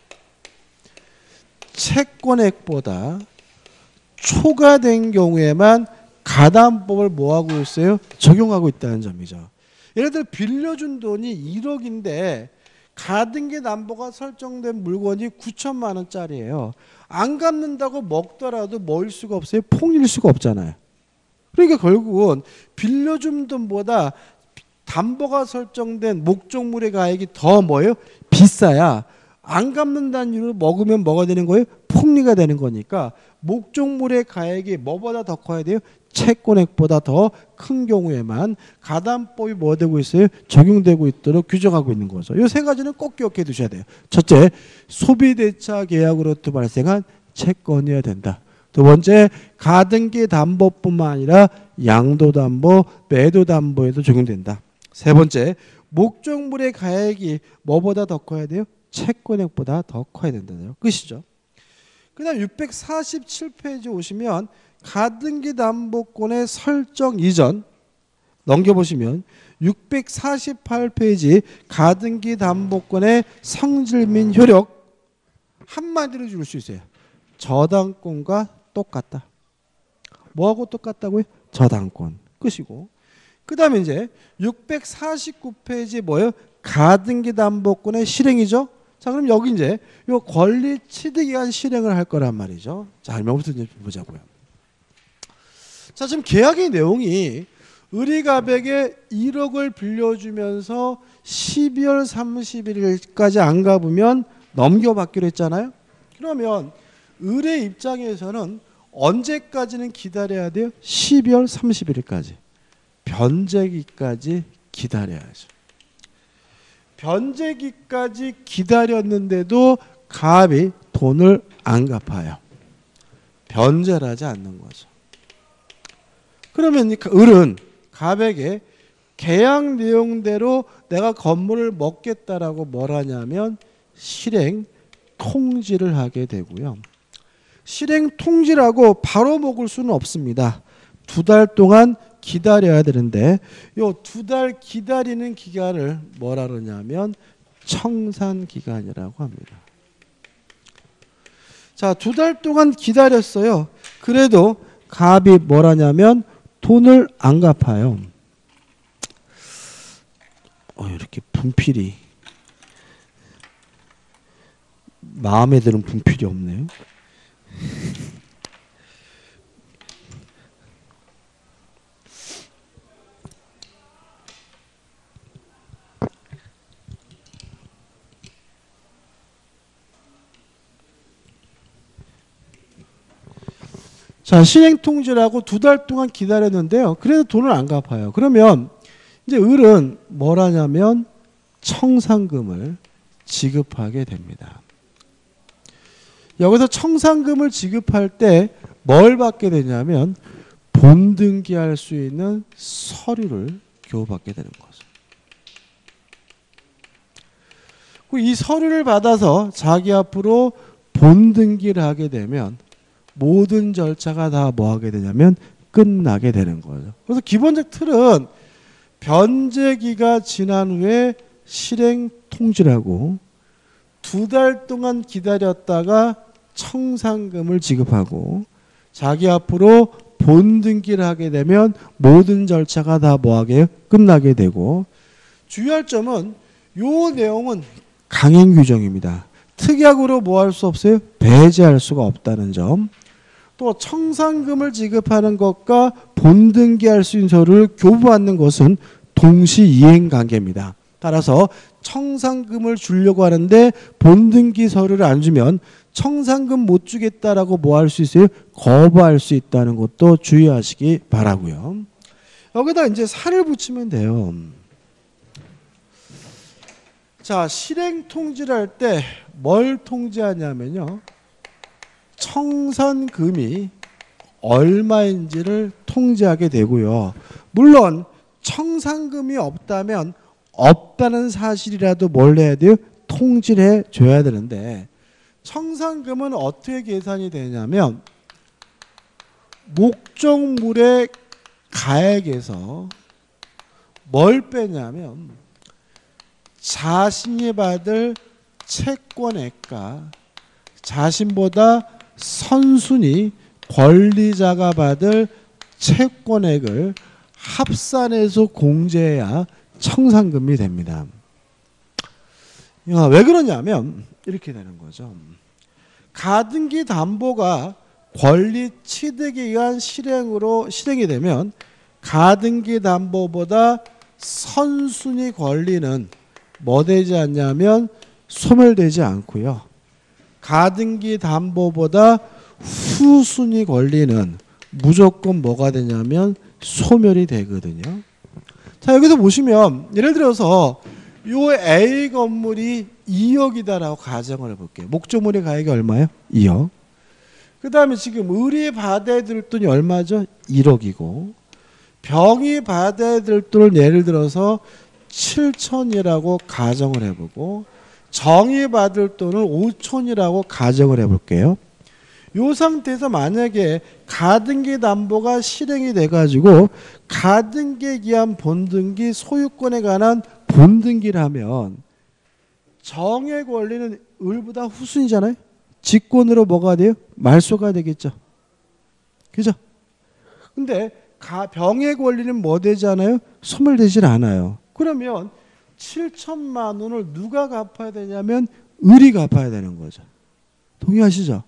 채권액보다 초과된 경우에만 가담법을 뭐하고 있어요? 적용하고 있다는 점이죠. 예를 들어 빌려준 돈이 1억인데 가등기담보가 설정된 물건이 9천만 원짜리예요. 안 갚는다고 먹더라도 뭐일 수가 없어요? 폭리일 수가 없잖아요. 그러니까 결국은 빌려준 돈보다 담보가 설정된 목적물의 가액이 더 뭐예요? 비싸야 안 갚는다는 이유로 먹으면 뭐가 되는 거예요? 폭리가 되는 거니까 목적물의 가액이 뭐보다 더 커야 돼요? 채권액보다 더 큰 경우에만 가담법이 뭐 되고 있어요? 적용되고 있도록 규정하고 있는 거죠. 이 세 가지는 꼭 기억해 두셔야 돼요. 첫째, 소비대차 계약으로부터 발생한 채권이어야 된다. 두 번째, 가등기담보뿐만 아니라 양도담보, 매도담보에도 적용된다. 세 번째, 목적물의 가액이 뭐보다 더 커야 돼요? 채권액보다 더 커야 된다는 끝이죠. 그 다음 647페이지 오시면 가등기담보권의 설정 이전 넘겨보시면 648페이지 가등기담보권의 성질 및 효력 한마디로 줄 수 있어요. 저당권과 똑같다. 뭐하고 똑같다고요? 저당권. 끝이고. 그 다음에 이제 649페이지 뭐예요? 가등기담보권의 실행이죠. 자, 그럼 여기 이제 요 권리 취득에 실행을 할 거란 말이죠. 자, 설명부터 이제 보자고요. 자, 지금 계약의 내용이 의리가백에 1억을 빌려주면서 12월 31일까지 안 갚으면 넘겨받기로 했잖아요. 그러면 의뢰 입장에서는 언제까지는 기다려야 돼요? 12월 31일까지. 변제기까지 기다려야죠. 변제기까지 기다렸는데도 갑이 돈을 안 갚아요. 변제를 하지 않는 거죠. 그러면 을은 갑에게 계약 내용대로 내가 건물을 먹겠다라고 뭘 하냐면 실행 통지를 하게 되고요. 실행 통지라고 바로 먹을 수는 없습니다. 2달 동안 기다려야 되는데 요 2달 기다리는 기간을 뭐라 그러냐면 청산 기간이라고 합니다. 자, 2달 동안 기다렸어요. 그래도 갑이 뭐라냐면 돈을 안 갚아요. 이렇게 분필이 마음에 드는 분필이 없네요. 자, 실행 통지라고 2달 동안 기다렸는데요. 그래도 돈을 안 갚아요. 그러면 이제 을은 뭘 하냐면 청산금을 지급하게 됩니다. 여기서 청산금을 지급할 때 뭘 받게 되냐면 본등기할 수 있는 서류를 교부받게 되는 거죠. 이 서류를 받아서 자기 앞으로 본등기를 하게 되면 모든 절차가 다 뭐 하게 되냐면 끝나게 되는 거죠. 그래서 기본적 틀은 변제기가 지난 후에 실행 통지를 하고 2달 동안 기다렸다가 청산금을 지급하고 자기 앞으로 본등기를 하게 되면 모든 절차가 다 뭐하게 끝나게 되고 주의할 점은 요 내용은 강행 규정입니다. 특약으로 뭐 할 수 없어요? 배제할 수가 없다는 점. 또 청산금을 지급하는 것과 본등기할 수 있는 서류를 교부받는 것은 동시 이행 관계입니다. 따라서 청산금을 주려고 하는데 본등기 서류를 안 주면 청산금 못 주겠다라고 뭐 할 수 있어요? 거부할 수 있다는 것도 주의하시기 바라고요. 여기다 이제 살을 붙이면 돼요. 자, 실행 통지를 할 때 뭘 통지하냐면요. 청산금이 얼마인지를 통지하게 되고요. 물론 청산금이 없다면 없다는 사실이라도 뭘 해야 돼요? 통지를 해줘야 되는데 청산금은 어떻게 계산이 되냐면 목적물의 가액에서 뭘 빼냐면 자신이 받을 채권액과 자신보다 선순위 권리자가 받을 채권액을 합산해서 공제해야 청산금이 됩니다. 왜 그러냐면 이렇게 되는 거죠. 가등기 담보가 권리 취득에 의한 실행이 되면 가등기 담보보다 선순위 권리는 뭐 되지 않냐면 소멸되지 않고요. 가등기 담보보다 후순위 권리는 무조건 뭐가 되냐면 소멸이 되거든요. 자, 여기서 보시면 예를 들어서 요 A 건물이 2억이다라고 가정을 해볼게요. 목적물의 가액이 얼마예요? 2억. 그 다음에 지금 을이 받아야 될 돈이 얼마죠? 1억이고 병이 받아야 될 돈을 예를 들어서 7천이라고 가정을 해보고 정이 받을 돈을 5천이라고 가정을 해볼게요. 이 상태에서 만약에 가등기 담보가 실행이 돼가지고 가등기에 기한 본등기 소유권에 관한 본등기를 하면 정의 권리는 을보다 후순위잖아요. 직권으로 뭐가 돼요? 말소가 되겠죠. 그죠? 근데 병의 권리는 뭐 되지 않아요? 소멸되질 않아요. 그러면 7천만 원을 누가 갚아야 되냐면 을이 갚아야 되는 거죠. 동의하시죠?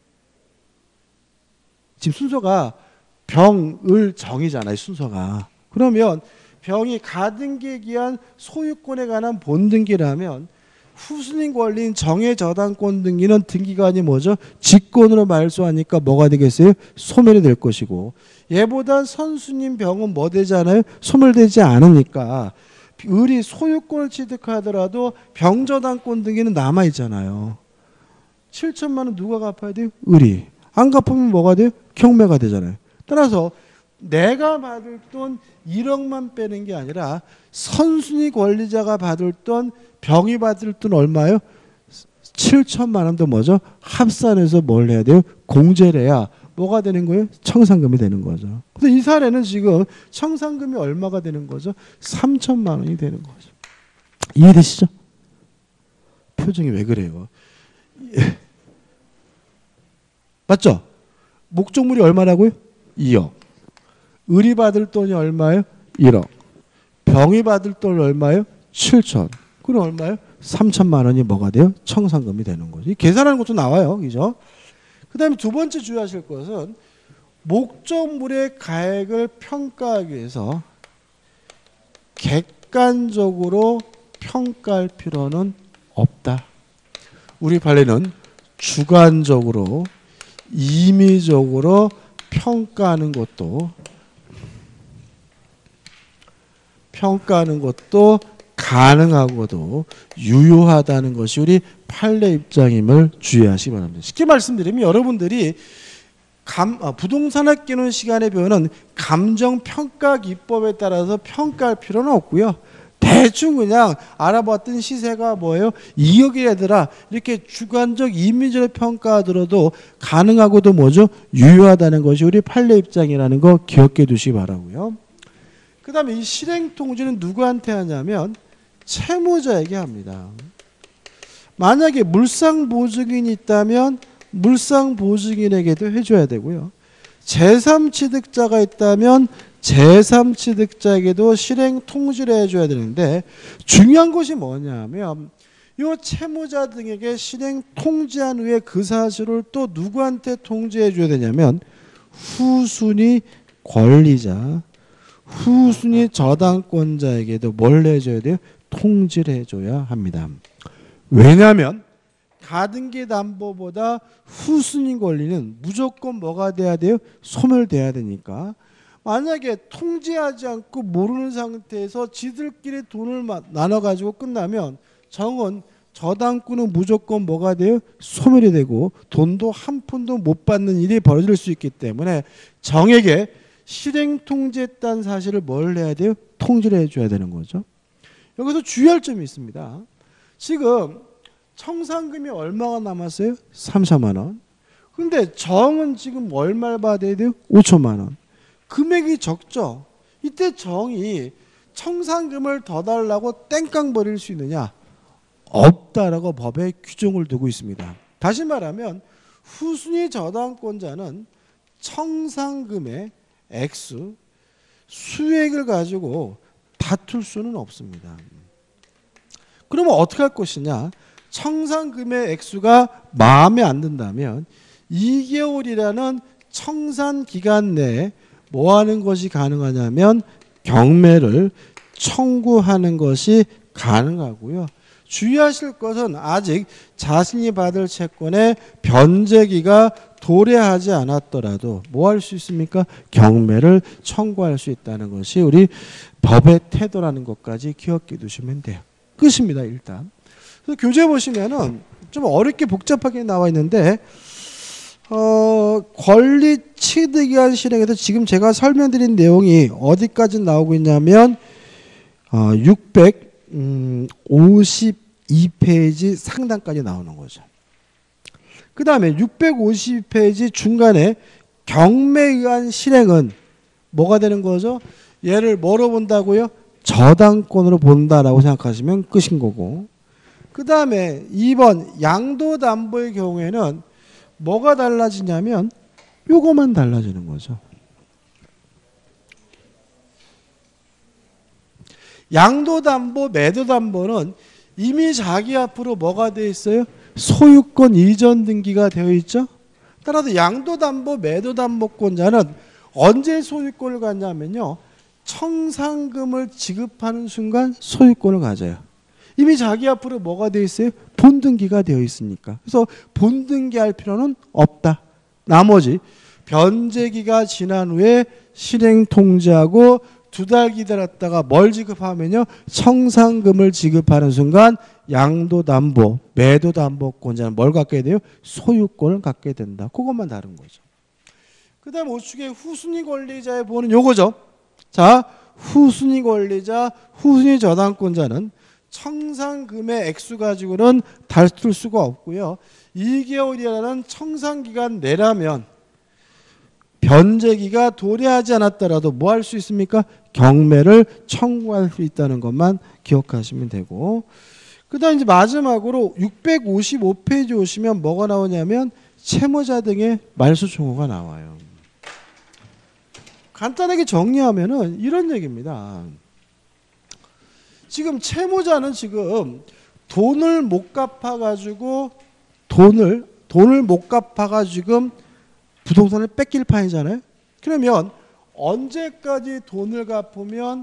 지금 순서가 병, 을, 정이잖아요. 순서가. 그러면 병이 가등기에 기한 소유권에 관한 본등기라면 후순위 권리인 정의 저당권 등기는 등기관이 뭐죠? 직권으로 말소하니까 뭐가 되겠어요? 소멸이 될 것이고 얘보다 선순위인 병은 뭐 되지 않아요? 소멸되지 않으니까 을이 소유권을 취득하더라도 병저당권 등기는 남아있잖아요. 7천만 원 누가 갚아야 돼요? 을이. 안 갚으면 뭐가 돼요? 경매가 되잖아요. 따라서 내가 받을 돈 1억만 빼는 게 아니라 선순위 권리자가 받을 돈 병이 받을 돈 얼마예요? 7천만 원도 뭐죠? 합산해서 뭘 해야 돼요? 공제를 해야 뭐가 되는 거예요? 청산금이 되는 거죠. 근데 이 사례는 지금 청산금이 얼마가 되는 거죠? 3천만 원이 되는 거죠. 이해되시죠? 표정이 왜 그래요? 맞죠? 목적물이 얼마라고요? 2억. 을이 받을 돈이 얼마예요? 1억. 병이 받을 돈이 얼마예요? 7천. 그럼 얼마예요? 3천만 원이 뭐가 돼요? 청산금이 되는 거죠. 이 계산하는 것도 나와요. 그죠? 그 다음에 두 번째 주의하실 것은 목적물의 가액을 평가하기 위해서 객관적으로 평가할 필요는 없다. 우리 판례는 주관적으로 임의적으로 평가하는 것도 가능하고도 유효하다는 것이 우리 판례 입장임을 주의하시기 바랍니다. 쉽게 말씀드리면 여러분들이 부동산학 기논 시간에 배우는 감정평가 기법에 따라서 평가할 필요는 없고요. 대충 그냥 알아봤던 시세가 뭐예요? 2억이라더라. 이렇게 주관적 임의적으로 평가하더라도 가능하고도 뭐죠? 유효하다는 것이 우리 판례 입장이라는 거 기억해 두시기 바라고요. 그 다음에 이 실행통지는 누구한테 하냐면 채무자에게 합니다. 만약에 물상보증인이 있다면 물상보증인에게도 해줘야 되고요. 제3취득자가 있다면 제3취득자에게도 실행통지를 해줘야 되는데 중요한 것이 뭐냐면 요 채무자 등에게 실행 통지한 후에 그 사실을 또 누구한테 통지해 줘야 되냐면 후순위 권리자, 후순위 저당권자에게도 뭘 해줘야 돼요? 통지를 해줘야 합니다. 왜냐하면 가등기 담보보다 후순위 권리는 무조건 뭐가 돼야 돼요? 소멸돼야 되니까. 만약에 통지하지 않고 모르는 상태에서 지들끼리 돈을 나눠가지고 끝나면 정은 저당권은 무조건 뭐가 돼요? 소멸이 되고 돈도 한 푼도 못 받는 일이 벌어질 수 있기 때문에 정에게 실행 통지했다는 사실을 뭘 해야 돼요? 통지를 해줘야 되는 거죠. 여기서 주의할 점이 있습니다. 지금 청산금이 얼마가 남았어요? 3천만 원. 근데 정은 지금 얼마를 받아야 돼요? 5천만 원. 금액이 적죠. 이때 정이 청산금을 더 달라고 땡깡 버릴 수 있느냐? 없다라고 법에 규정을 두고 있습니다. 다시 말하면 후순위 저당권자는 청산금의 액수, 수액을 가지고 다툴 수는 없습니다. 그러면 어떻게 할 것이냐? 청산금의 액수가 마음에 안 든다면 2개월이라는 청산 기간 내에 뭐 하는 것이 가능하냐면 경매를 청구하는 것이 가능하고요. 주의하실 것은 아직 자신이 받을 채권의 변제기가 도래하지 않았더라도 뭐 할 수 있습니까? 경매를 청구할 수 있다는 것이 우리 법의 태도라는 것까지 기억해 두시면 돼요. 끝입니다. 일단. 그래서 교재 보시면은 좀 어렵게 복잡하게 나와 있는데 권리 취득이한 실행에서 지금 제가 설명드린 내용이 어디까지 나오고 있냐면 652페이지 상단까지 나오는 거죠. 그 다음에 652페이지 중간에 경매에 의한 실행은 뭐가 되는 거죠? 얘를 뭐로 본다고요? 저당권으로 본다라고 생각하시면 끝인 거고, 그 다음에 2번 양도담보의 경우에는 뭐가 달라지냐면 요거만 달라지는 거죠. 양도담보, 매도담보는 이미 자기 앞으로 뭐가 되어 있어요? 소유권 이전 등기가 되어 있죠. 따라서 양도담보, 매도담보권자는 언제 소유권을 갖냐면요, 청산금을 지급하는 순간 소유권을 가져요. 이미 자기 앞으로 뭐가 되어 있어요? 본등기가 되어 있으니까. 그래서 본등기할 필요는 없다. 나머지 변제기가 지난 후에 실행 통지하고 2달 기다렸다가 뭘 지급하면요, 청산금을 지급하는 순간 양도담보, 매도담보권자는 뭘 갖게 돼요? 소유권을 갖게 된다. 그것만 다른 거죠. 그 다음 우측에 후순위 권리자의 보는 요거죠. 자, 후순위 권리자, 후순위 저당권자는 청산금의 액수 가지고는 다툴 수가 없고요. 2개월이라는 청산기간 내라면 변제기가 도래하지 않았더라도 뭐 할 수 있습니까? 경매를 청구할 수 있다는 것만 기억하시면 되고, 그 다음 이제 마지막으로 655페이지 오시면 뭐가 나오냐면 채무자 등의 말소 총호가 나와요. 간단하게 정리하면은 이런 얘기입니다. 지금 채무자는 지금 돈을 못 갚아가지고 돈을 못 갚아가 지금 부동산을 뺏길 판이잖아요. 그러면 언제까지 돈을 갚으면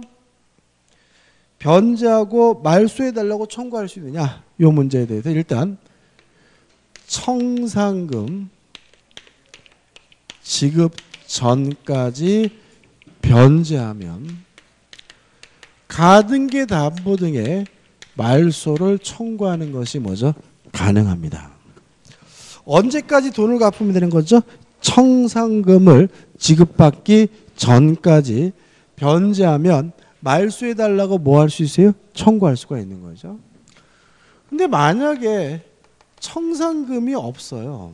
변제하고 말소해달라고 청구할 수 있느냐, 이 문제에 대해서 일단 청산금 지급 전까지 변제하면 가등기 담보 등의 말소를 청구하는 것이 뭐죠? 가능합니다. 언제까지 돈을 갚으면 되는 거죠? 청산금을 지급받기 전까지 변제하면 말소해달라고 뭐 할 수 있어요? 청구할 수가 있는 거죠. 근데 만약에 청산금이 없어요.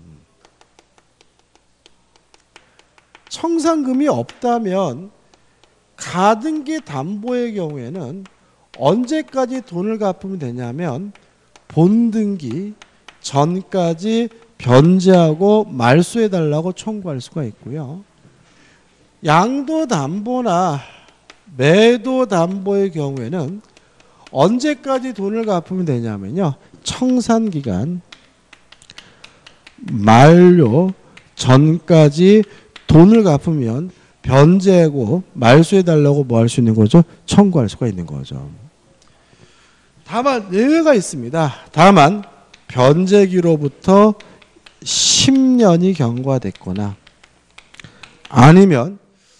청산금이 없다면 가등기 담보의 경우에는 언제까지 돈을 갚으면 되냐면 본등기 전까지 변제하고 말소해달라고 청구할 수가 있고요. 양도담보나 매도담보의 경우에는 언제까지 돈을 갚으면 되냐면요, 청산기간 만료 전까지 돈을 갚으면 변제하고 말소해달라고 뭐 할 수 있는 거죠? 청구할 수가 있는 거죠. 다만 예외가 있습니다. 다만 변제기로부터 10년이 경과됐거나 아니면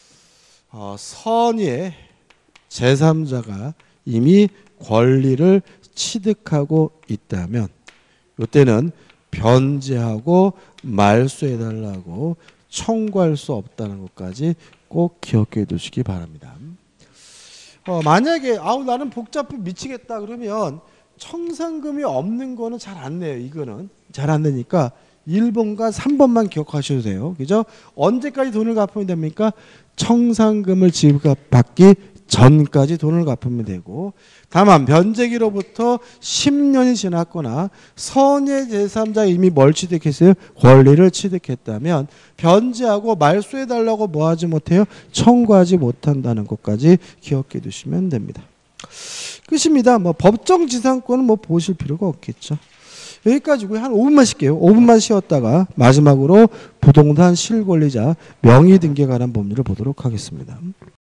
선의의 제3자가 이미 권리를 취득하고 있다면 이때는 변제하고 말소해달라고 청구할 수 없다는 것까지 꼭 기억해 두시기 바랍니다. 만약에 나는 복잡해 미치겠다 그러면 청산금이 없는 거는 잘 안 내요. 이거는 잘 안 내니까 1번과 3번만 기억하셔도 돼요. 그죠? 언제까지 돈을 갚으면 됩니까? 청산금을 지급받기 전까지 돈을 갚으면 되고, 다만 변제기로부터 10년이 지났거나 선의 제3자가 이미 뭘 취득했어요? 권리를 취득했다면 변제하고 말소해달라고 뭐 하지 못해요? 청구하지 못한다는 것까지 기억해 두시면 됩니다. 끝입니다. 뭐 법정지상권은 뭐 보실 필요가 없겠죠. 여기까지고요. 한 5분만 쉴게요. 5분만 쉬었다가 마지막으로 부동산 실권리자 명의등기에 관한 법률을 보도록 하겠습니다.